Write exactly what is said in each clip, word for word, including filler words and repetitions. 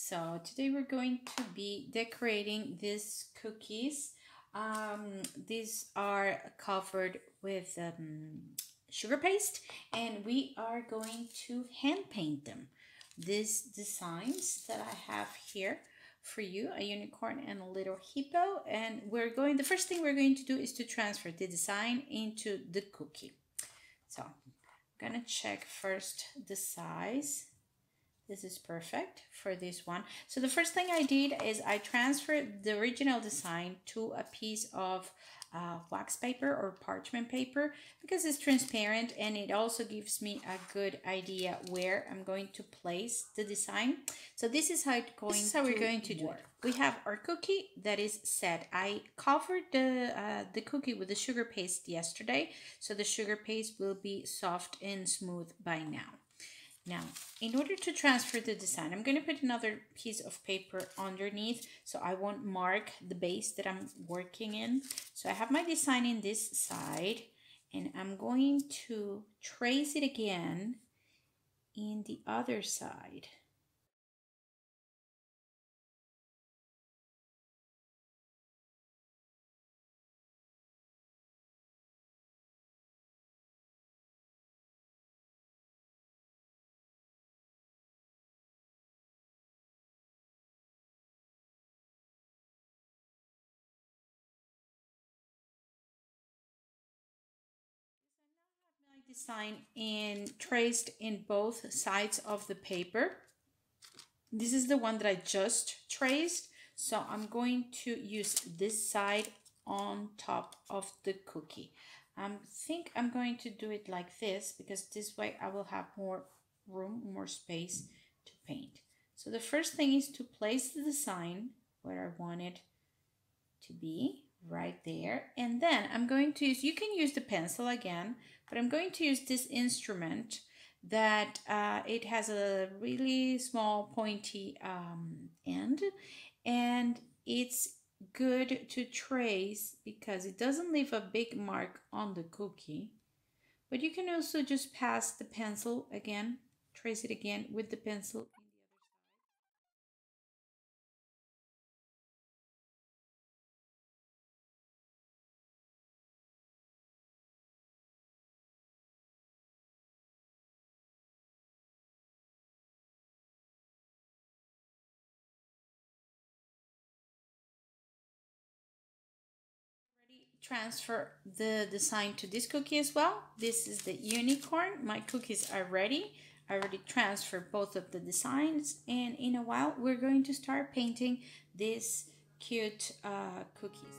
So today we're going to be decorating these cookies. Um, these are covered with um, sugar paste, and we are going to hand paint them. These designs that I have here for you, a unicorn and a little hippo, and we're going, the first thing we're going to do is to transfer the design into the cookie. So I'm gonna check first the size. This is perfect for this one. So the first thing I did is I transferred the original design to a piece of uh, wax paper or parchment paper because it's transparent, and it also gives me a good idea where I'm going to place the design. So this is how it's going this is how we're going to do it. We have our cookie that is set. I covered the uh, the cookie with the sugar paste yesterday, so the sugar paste will be soft and smooth by now. Now, in order to transfer the design, I'm going to put another piece of paper underneath so I won't mark the base that I'm working in. So I have my design in this side, and I'm going to trace it again in the other side. Design in traced in both sides of the paper. This is the one that I just traced, so I'm going to use this side on top of the cookie. I think I'm going to do it like this because this way I will have more room, more space to paint. So the first thing is to place the design where I want it to be, right there. And then I'm going to use, you can use the pencil again, but I'm going to use this instrument that uh, it has a really small pointy um, end, and it's good to trace because it doesn't leave a big mark on the cookie. But you can also just pass the pencil again, trace it again with the pencil. Transfer the design to this cookie as well. This is the unicorn. My cookies are ready. I already transferred both of the designs, and in a while we're going to start painting these cute uh, cookies.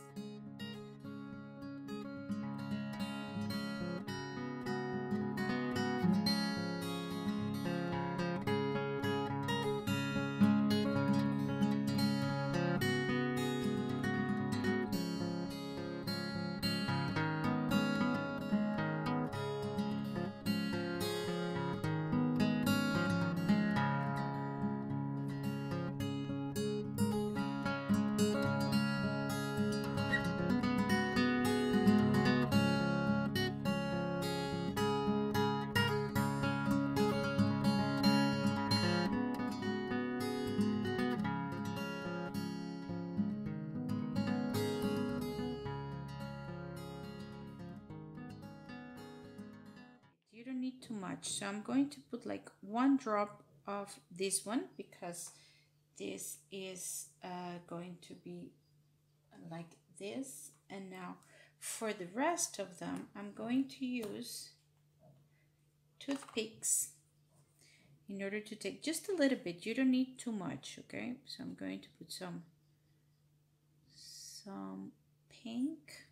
You don't need too much, so I'm going to put like one drop of this one because this is uh, going to be like this. And now for the rest of them, I'm going to use toothpicks in order to take just a little bit. You don't need too much, okay? So I'm going to put some some pink.